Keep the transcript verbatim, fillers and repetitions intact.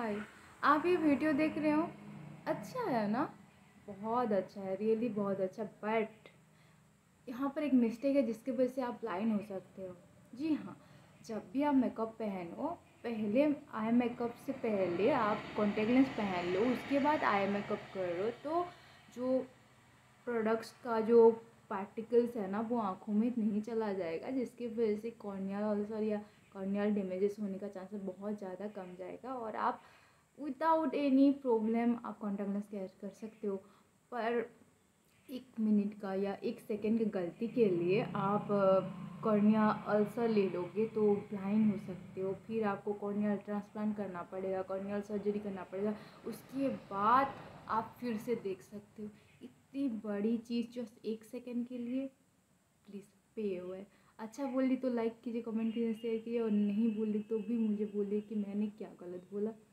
हाय, आप ये वीडियो देख रहे हो? अच्छा है ना? बहुत अच्छा है, रियली बहुत अच्छा। बट यहाँ पर एक मिस्टेक है जिसकी वजह से आप ब्लाइंड हो सकते हो। जी हाँ, जब भी आप मेकअप पहनो, पहले आई मेकअप से पहले आप कॉन्टेक्ट लेंस पहन लो, उसके बाद आई मेकअप करो तो जो प्रोडक्ट्स का जो पार्टिकल्स है ना वो आँखों में नहीं चला जाएगा, जिसकी वजह से कॉर्नियल अल्सर या कॉर्नियल डैमेजेस होने का चांसेस बहुत ज़्यादा कम जाएगा और आप विदाउट एनी प्रॉब्लम आप कॉन्टैक्ट लेंस कैरी कर सकते हो। पर एक मिनट का या एक सेकेंड की गलती के लिए आप कॉर्निया अल्सर ले लोगे तो ब्लाइंड हो सकते हो। फिर आपको कॉर्नियल ट्रांसप्लांट करना पड़ेगा, कॉर्नियल सर्जरी करना पड़ेगा, उसके बाद आप फिर से देख सकते हो। इतनी बड़ी चीज़ जस्ट एक सेकेंड के लिए, प्लीज़ पे हुआ है। अच्छा बोली तो लाइक कीजिए, कमेंट कीजिए, शेयर कीजिए और नहीं बोली तो भी मुझे बोलिए कि मैंने क्या गलत बोला।